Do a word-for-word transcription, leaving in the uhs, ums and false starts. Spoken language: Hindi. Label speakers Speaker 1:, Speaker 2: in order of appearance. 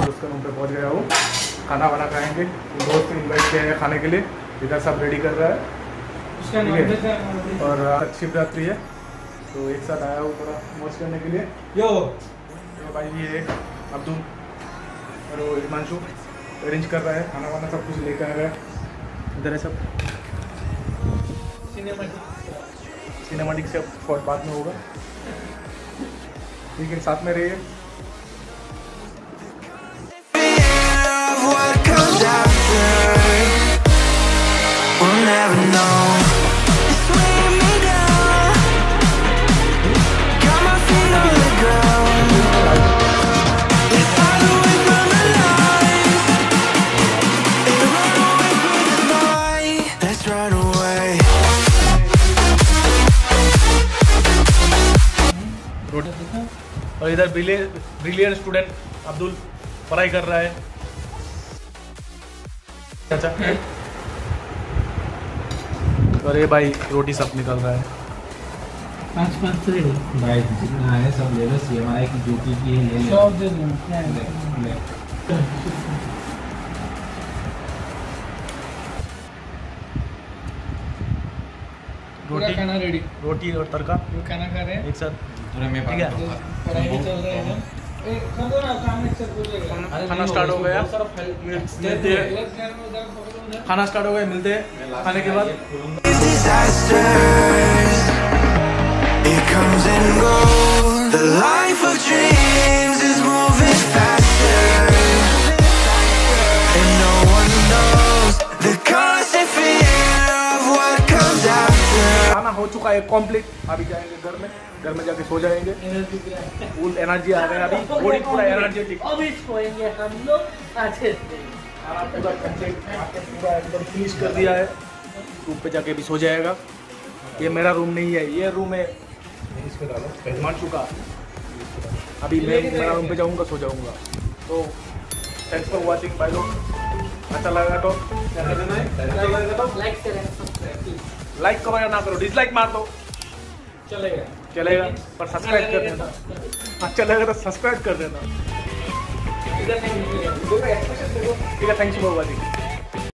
Speaker 1: दोस्त के रूम पे पहुंच गया हूँ। खाना वाना खाएंगे, दोस्त इन्वाइट किया है खाने के लिए, इधर सब रेडी कर रहा है ठीक है। और शिवरात्रि है तो एक साथ आया हूँ थोड़ा मौज करने के लिए। यो तो भाई ये अब्दुल और वो हिमांशु अरेंज कर रहा है, खाना वाना सब कुछ लेकर आ रहा है। इधर है सब सिनेमेटिक सिनेमेटिक से बहुत बाद में होगा, लेकिन साथ में रहिए। और इधर ब्रिलियंट स्टूडेंट अब्दुल पढ़ाई कर रहा है। अच्छा और ये भाई रोटी सब निकल रहा है।
Speaker 2: पाँच पाँच तो भाई जितना है सब ले लो, सीएमआई की जो की की ले लो, सब दे दो।
Speaker 1: रोटी
Speaker 2: खाना रेडी,
Speaker 1: रोटी और तड़का
Speaker 2: खाना खा रहे हैं
Speaker 1: एक साथ।
Speaker 2: ठीक है, पढ़ाई चल रही है। एक कर दो ना काम एक साथ हो जाएगा।
Speaker 1: खाना स्टार्ट हो गया, मिलते हैं। खाना स्टार्ट हो गया, मिलते हैं खाने के बाद। खाना हो चुका है कंप्लीट, अभी जाएंगे घर में, घर में जाके सो जाएंगे। फुल एनर्जी आ गया, अभी बॉडी पूरा एनर्जेटिक।
Speaker 3: अभी सोएंगे हम लोग अच्छे से।
Speaker 1: पूरा कंप्लीट पूरा एकदम फिनिश कर दिया है। रूम पे जाके भी सो जाएगा। ये मेरा रूम नहीं है, ये रूम है हिमांशु का। अभी मैं मेरा रूम पे जाऊंगा, सो जाऊंगा। तो थैंक्स फॉर वाचिंग भाई लोग। अच्छा लगा तो
Speaker 3: लाइक करें, सब्सक्राइब प्लीज।
Speaker 1: लाइक करो या ना करो, डिसलाइक मार दो
Speaker 3: चलेगा
Speaker 1: चलेगा, पर सब्सक्राइब कर देना। अच्छा लगेगा तो सब्सक्राइब कर देना। ठीक है, थैंक्स फॉर वाचिंग।